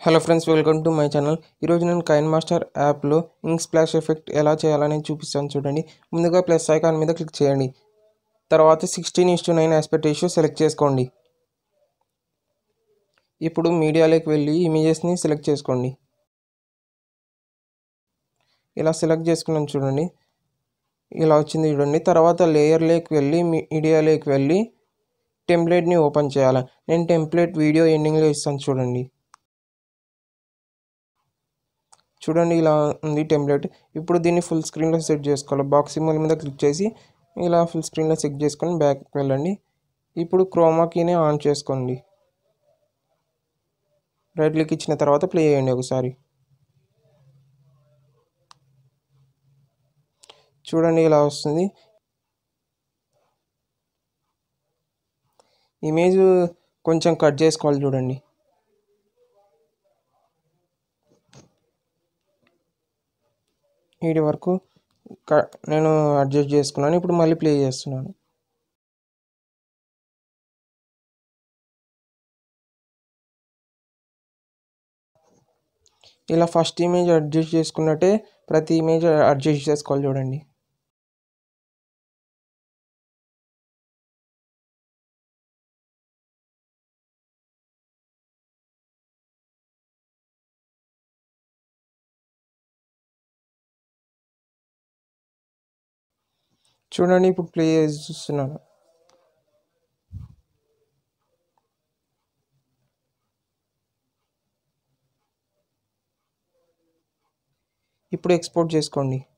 Hello friends, welcome to my channel. ఈరోజు నేను కైన్మాస్టర్ యాప్లో ఇంక్ స్ప్లాష్ ఎఫెక్ట్ ఎలా చేయాలని చూపిస్తాను చూడండి. ముందుగా ప్లస్ ఐకాన్ మీద క్లిక్ చేయండి. తర్వాత 16:9 ఆస్పెక్ట్ రేషియో సెలెక్ట్ చేసుకోండి. ఇప్పుడు మీడియాలోకి వెళ్ళి ఇమేజెస్ని సెలెక్ట్ చేసుకోండి. ఇలా సెలెక్ట్ చేసుకున్నాను చూడండి. ఇలా వచ్చింది చూడండి. తర్వాత లేయర్లోకి వెళ్ళి మీడియాలోకి వెళ్ళి టెంప్లెట్ని ఓపెన్ చేయాలి. నేను టెంప్లెట్ వీడియో ఎండింగ్లో ఇస్తాను చూడండి. చూడండి, ఇలా ఉంది టెంప్లెట్. ఇప్పుడు దీన్ని ఫుల్ స్క్రీన్లో సెట్ చేసుకోవాలి. బాక్స్ సింబల్ మీద క్లిక్ చేసి ఇలా ఫుల్ స్క్రీన్లో సెట్ చేసుకొని బ్యాక్కి వెళ్ళండి. ఇప్పుడు క్రోమా కీని ఆన్ చేసుకోండి. రైట్ క్లిక్ ఇచ్చిన తర్వాత ప్లే చేయండి ఒకసారి. చూడండి, ఇలా వస్తుంది. ఇమేజ్ కొంచెం కట్ చేసుకోవాలి చూడండి. వీటి వరకు నేను అడ్జస్ట్ చేసుకున్నాను. ఇప్పుడు మళ్ళీ ప్లే చేస్తున్నాను. ఇలా ఫస్ట్ ఇమేజ్ అడ్జస్ట్ చేసుకున్నట్టే ప్రతి ఇమేజ్ అడ్జస్ట్ చేసుకోవాలి చూడండి. చూడండి, ఇప్పుడు ప్లే చేసి చూస్తున్నాను. ఇప్పుడు ఎక్స్పోర్ట్ చేసుకోండి.